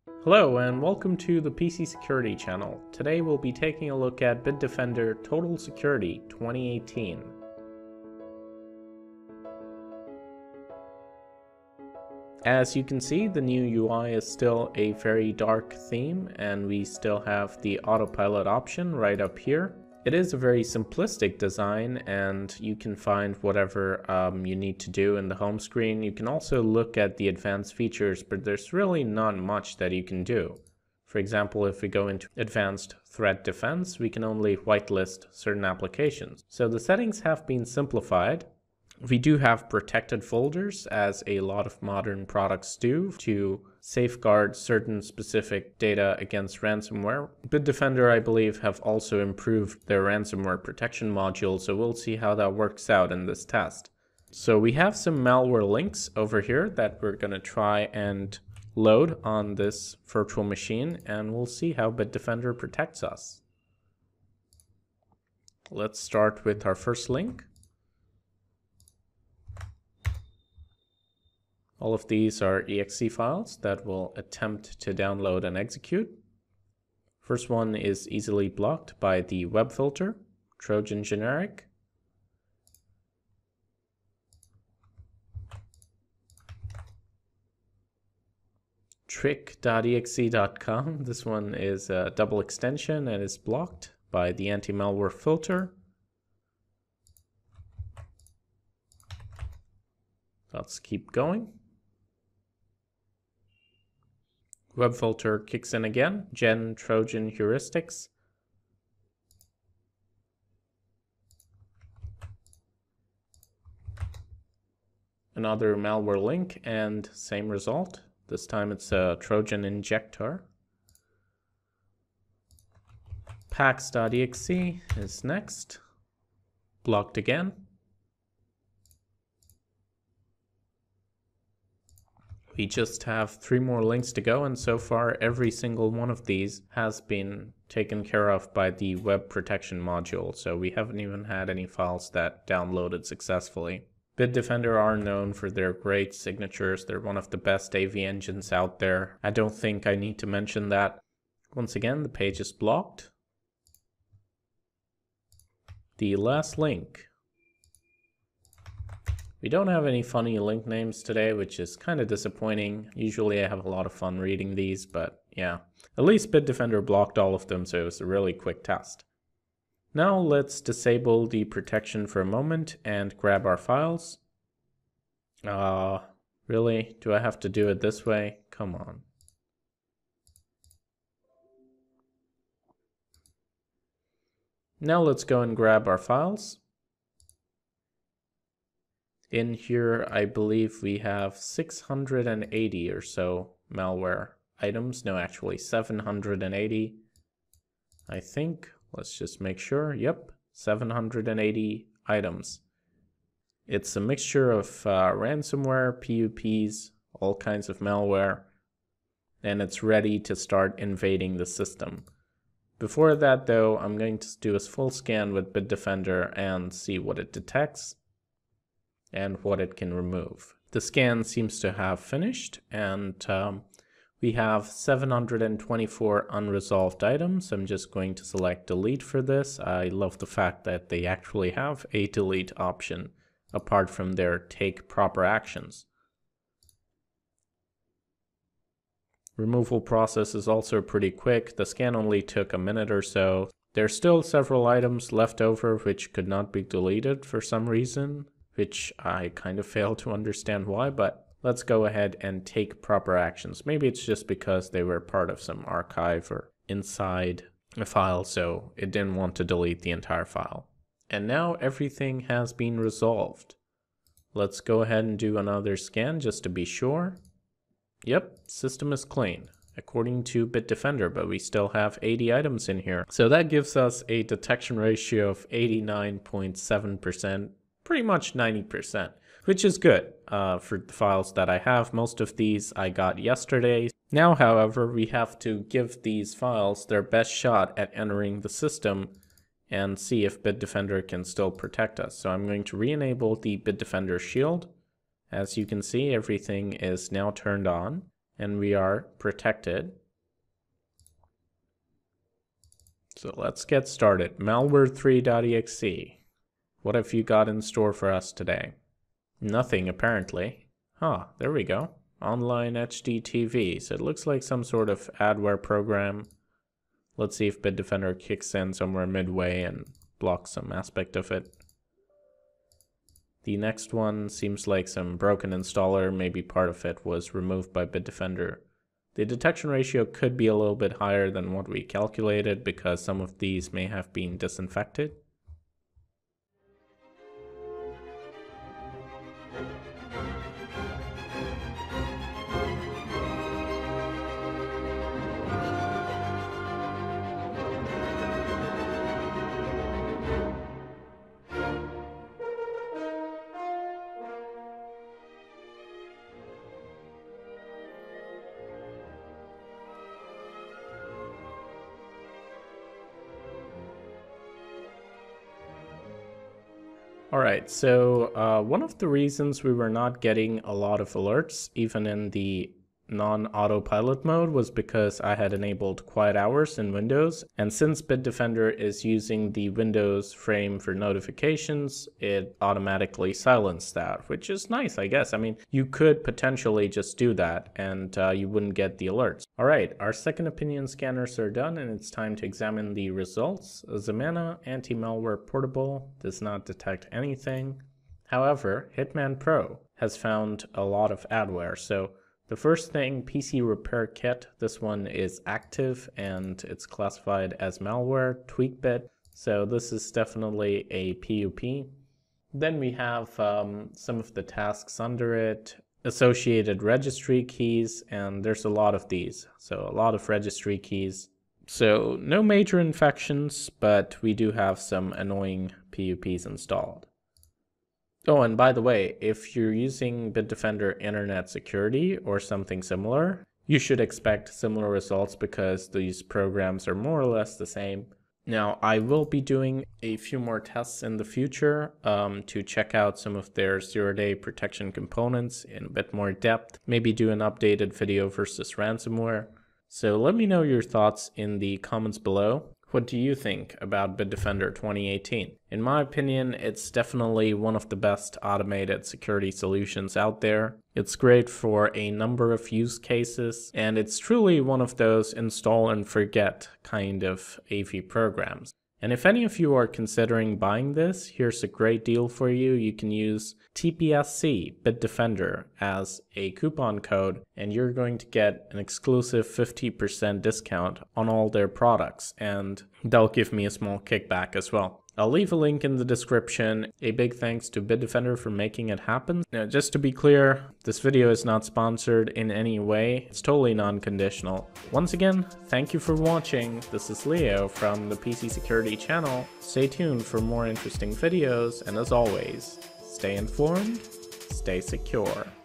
Hello and welcome to the PC Security channel. Today we'll be taking a look at Bitdefender Total Security 2018. As you can see, the new UI is still a very dark theme and we still have the autopilot option right up here. It is a very simplistic design and you can find whatever you need to do in the home screen. You can also look at the advanced features, but there's really not much that you can do. For example, if we go into advanced threat defense, we can only whitelist certain applications. So the settings have been simplified. We do have protected folders, as a lot of modern products do, to safeguard certain specific data against ransomware. Bitdefender, I believe, have also improved their ransomware protection module, so we'll see how that works out in this test. So we have some malware links over here that we're going to try and load on this virtual machine, and we'll see how Bitdefender protects us. Let's start with our first link. All of these are exe files that will attempt to download and execute. First one is easily blocked by the web filter, Trojan generic. Trick.exe.com. This one is a double extension and is blocked by the anti-malware filter. Let's keep going. Web filter kicks in again, gen Trojan heuristics. Another malware link and same result. This time it's a Trojan injector. Pax.exe is next, blocked again. We just have 3 more links to go, and so far every single one of these has been taken care of by the web protection module, so we haven't even had any files that downloaded successfully. Bitdefender are known for their great signatures. They're one of the best AV engines out there. I don't think I need to mention that. Once again, the page is blocked. The last link. We don't have any funny link names today, which is kind of disappointing. Usually I have a lot of fun reading these, but yeah. At least Bitdefender blocked all of them, so it was a really quick test. Now let's disable the protection for a moment and grab our files. Really? Do I have to do it this way? Come on. Now let's go and grab our files. In here, I believe we have 680 or so malware items. No, actually 780. I think. Let's just make sure. Yep, 780 items. It's a mixture of ransomware, PUPs, all kinds of malware, and it's ready to start invading the system. Before that, though, I'm going to do a full scan with Bitdefender and see what it detects and what it can remove. The scan seems to have finished, and we have 724 unresolved items. I'm just going to select delete for this. I love the fact that they actually have a delete option apart from their take proper actions. Removal process is also pretty quick. The scan only took a minute or so. There's still several items left over which could not be deleted for some reason, which I kind of fail to understand why, but let's go ahead and take proper actions. Maybe it's just because they were part of some archive or inside a file, so it didn't want to delete the entire file. And now everything has been resolved. Let's go ahead and do another scan just to be sure. Yep, system is clean, according to Bitdefender, but we still have 80 items in here. So that gives us a detection ratio of 89.7%. Pretty much 90%, which is good for the files that I have. Most of these I got yesterday. Now, however, we have to give these files their best shot at entering the system and see if Bitdefender can still protect us. So I'm going to re-enable the Bitdefender shield. As you can see, everything is now turned on. and we are protected. So let's get started. Malware3.exe. What have you got in store for us today? Nothing, apparently. There we go. Online HDTV. So it looks like some sort of adware program. Let's see if Bitdefender kicks in somewhere midway and blocks some aspect of it. The next one seems like some broken installer. Maybe part of it was removed by Bitdefender. The detection ratio could be a little bit higher than what we calculated because some of these may have been disinfected. Alright, so one of the reasons we were not getting a lot of alerts, even in the non-autopilot mode, was because I had enabled quiet hours in Windows, and since Bitdefender is using the Windows frame for notifications, it automatically silenced that, which is nice, I guess. I mean, you could potentially just do that and you wouldn't get the alerts. Alright, our second opinion scanners are done and it's time to examine the results. Zamana Anti-Malware Portable does not detect anything. However, Hitman Pro has found a lot of adware, so the first thing, PC Repair Kit, this one is active and it's classified as malware, TweakBit, so this is definitely a PUP. Then we have some of the tasks under it, associated registry keys, and there's a lot of these, so a lot of registry keys. So no major infections, but we do have some annoying PUPs installed. Oh, and by the way, if you're using Bitdefender Internet Security or something similar, you should expect similar results because these programs are more or less the same. Now, I will be doing a few more tests in the future to check out some of their zero-day protection components in a bit more depth, maybe do an updated video versus ransomware. So let me know your thoughts in the comments below. What do you think about Bitdefender 2018? In my opinion, it's definitely one of the best automated security solutions out there. It's great for a number of use cases, and it's truly one of those install and forget kind of AV programs. And if any of you are considering buying this, here's a great deal for you. You can use TPSC Bitdefender as a coupon code, and you're going to get an exclusive 50% discount on all their products, and they'll give me a small kickback as well. I'll leave a link in the description. A big thanks to Bitdefender for making it happen. Now, just to be clear, this video is not sponsored in any way. It's totally non-conditional. Once again, thank you for watching. This is Leo from the PC Security channel. Stay tuned for more interesting videos, and as always, stay informed, stay secure.